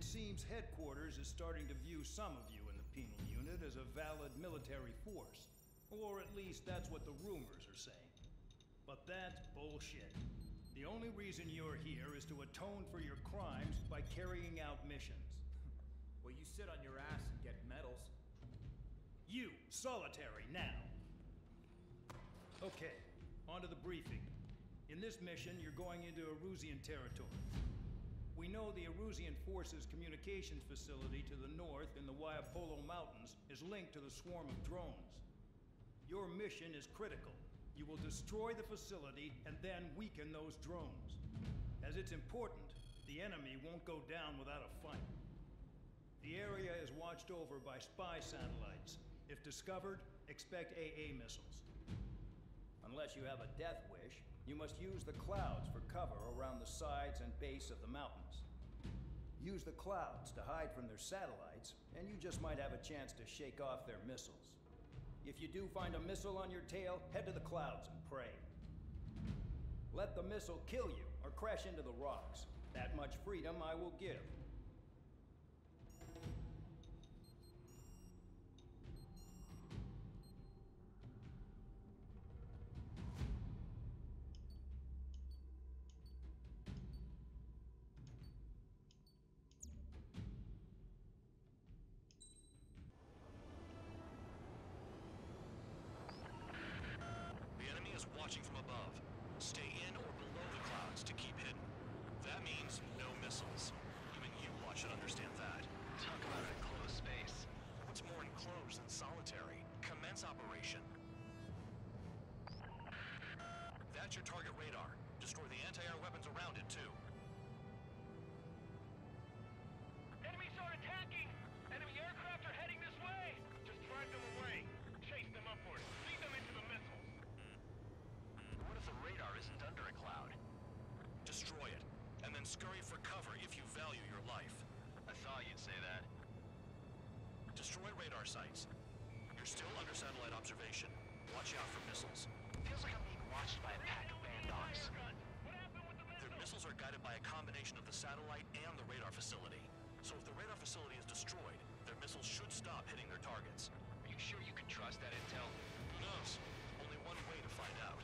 seems headquarters is starting to view some of you in the penal unit as a valid military force. Or at least that's what the rumors are saying. But that's bullshit. The only reason you're here is to atone for your crimes by carrying out missions. Well, you sit on your ass and get medals. You, solitary, now. Okay, on to the briefing. In this mission, you're going into Erusian territory. We know the Erusian Forces communications facility to the north in the Waiapolo Mountains is linked to the swarm of drones. Your mission is critical. You will destroy the facility and then weaken those drones. As it's important, the enemy won't go down without a fight. The area is watched over by spy satellites. If discovered, expect AA missiles. Unless you have a death wish, you must use the clouds for cover around the sides and base of the mountains. Use the clouds to hide from their satellites, and you just might have a chance to shake off their missiles. If you do find a missile on your tail, head to the clouds and pray. Let the missile kill you or crash into the rocks. That much freedom I will give. Watching from above. Stay in or below the clouds to keep hidden. That means no missiles. Even you lot should understand that. Talk about an enclosed space. What's more enclosed than solitary? Commence operation. That's your target radar. Destroy the anti-air weapons around it, too. Enemies are attacking! Enemy aircraft are heading this way! Just drive them away. Chase them upward. Lead them into the missiles. What if the radar isn't under a cloud? Destroy it, and then scurry for cover if you value your life. I thought you'd say that. Destroy radar sites. You're still under satellite observation. Watch out for missiles. Feels like I'm being watched by a pack of band dogs. Their missiles are guided by a combination of the satellite and the radar facility. So if the radar facility is destroyed, their missiles should stop hitting their targets. Are you sure you can trust that intel? Who knows? Only one way to find out.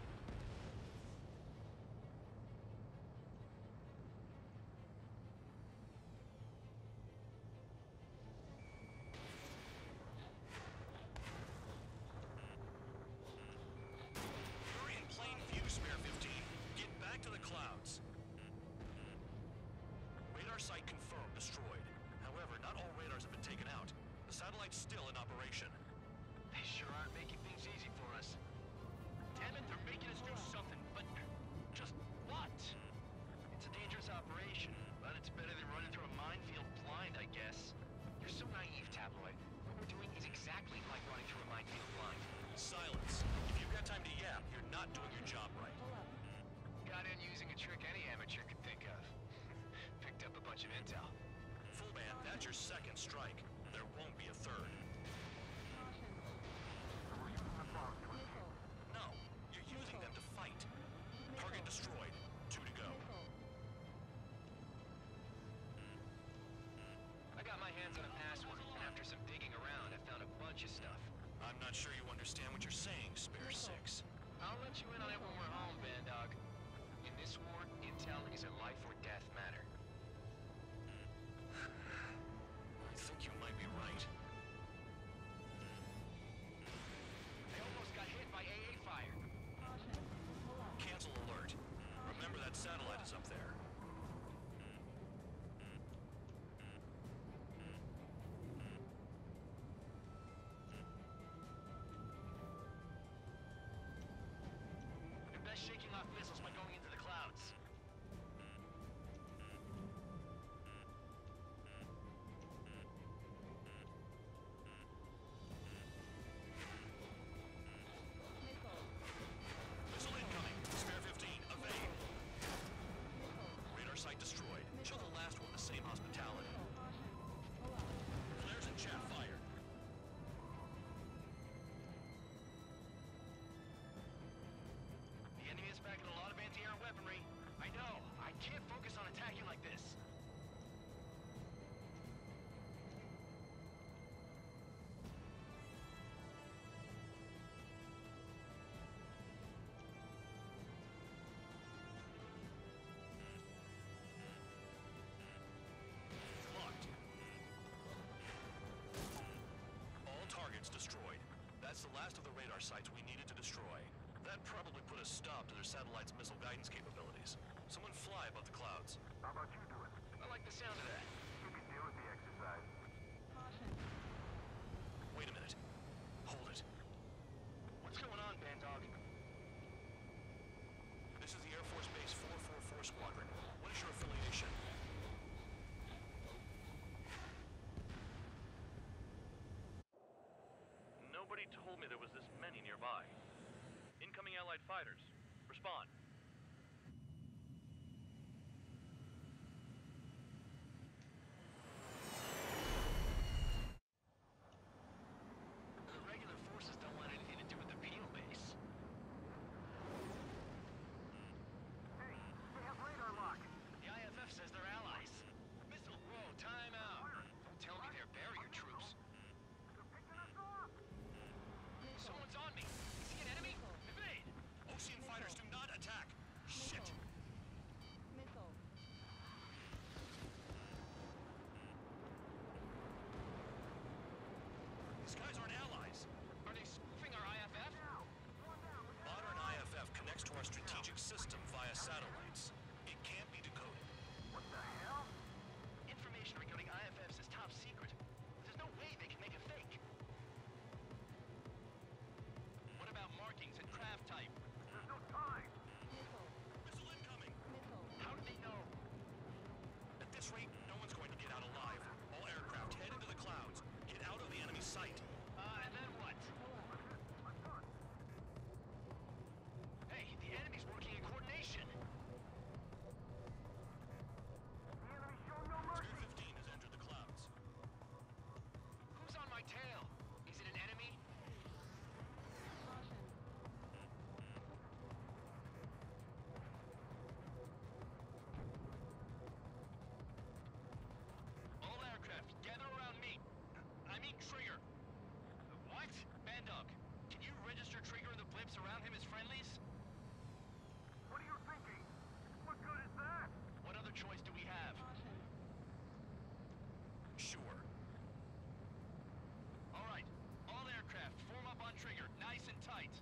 Back to the clouds. Radar site confirmed destroyed. However, not all radars have been taken out. The satellite's still in operation. They sure aren't making things easy for us. Damn it, they're making us do something, but just what? It's a dangerous operation, but it's better than running through a minefield blind, I guess. You're so naive, Tabloid. What we're doing is exactly like running through a minefield blind. Silence. If you've got time to yap, you're not doing your job right. Got in using a trick any amateur could think of. Picked up a bunch of intel. Full band, that's your second strike. There won't be a third. No, you're using them to fight. Target destroyed. 2 to go. I got my hands on a password, and after some digging around, I found a bunch of stuff. I'm not sure you understand what you're saying, Spare 6. I'll let you in on it when we're home, Bandog. In this war, intel is a life or death matter. I think you might be right. They almost got hit by AA fire. Cancel alert. Remember that satellite is up there. You're best shaking off missiles by going into the clouds. radar sites we needed to destroy. That probably put a stop to their satellite's missile guidance capabilities. Someone fly above the clouds. How about you do it? I like the sound of that. You can deal with the exercise. Caution. Wait a minute. Hold it. What's going on, Bandog? This is the Air Force Base 444 Squadron. What is your affiliation? Nobody told me there was this many nearby. Incoming Allied fighters. Respond. The regular forces don't want anything to do with the Peel base. Hey, they have radar lock. The IFF says they're allies. Missile, whoa, time out. Don't tell me they're barrier troops. They're picking us off. Someone's on me. Is he an enemy? Evade! Ocean fighters do not attack! Shit! Missile. These guys aren't allies! Are they spoofing our IFF? Modern IFF connects to our strategic system via satellites. It can't be decoded. What the hell? Information regarding IFFs is top secret. There's no way they can make a fake. What about markings and craft type? There's no time. Missile. Missile incoming! Missile. How do they know? At this rate, no one's going to get out alive. All aircraft head into the clouds. Get out of the enemy's sight. And then what? Hey, the enemy's working in coordination. The enemy show no mercy. 215 has entered the clouds. Who's on my tail? Is it an enemy? Caution. All aircraft, gather around me. I mean Trigger. What? Bandog, can you register Trigger and the blips around him as friendlies? What are you thinking? What good is that? What other choice do we have? Caution. Sure. All right, all aircraft, form up on Trigger, nice and tight.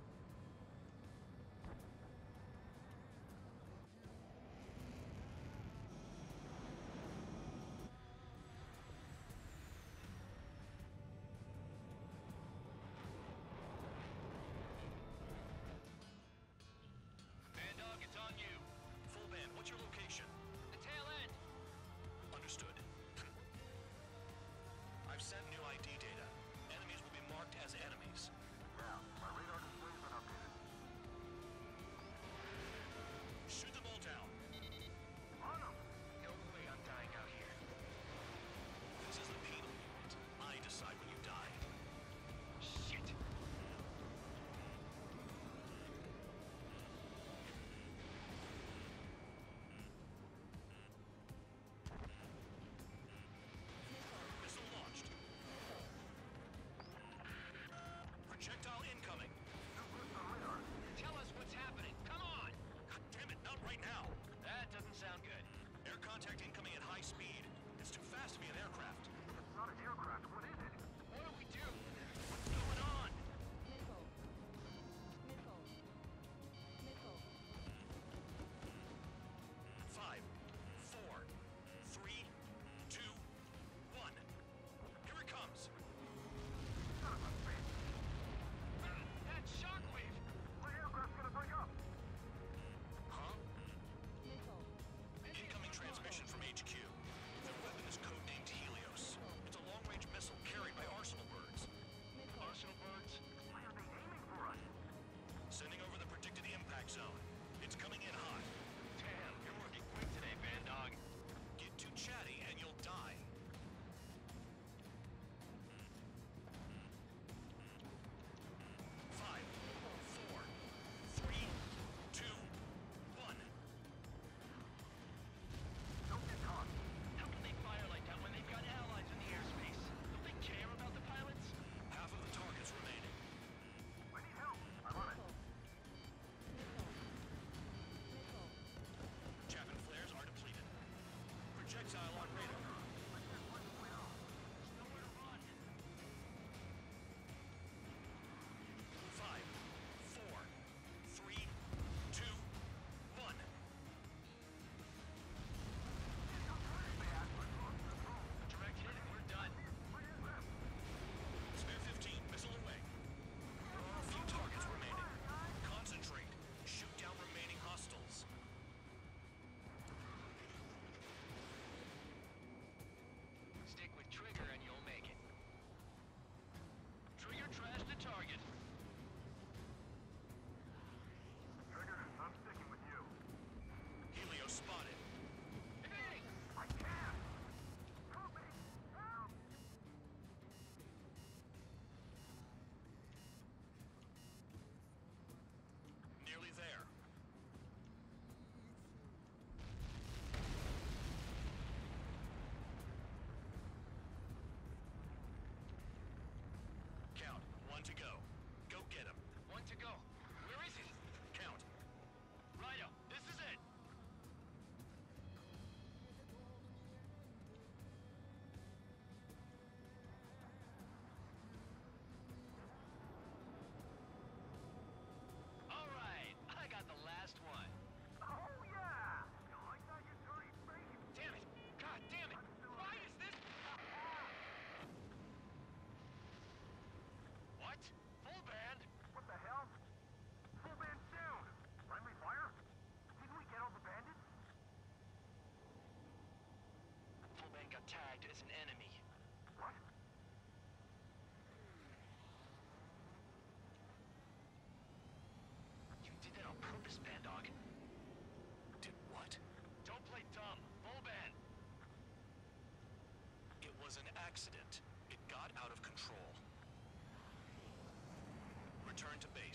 return to base.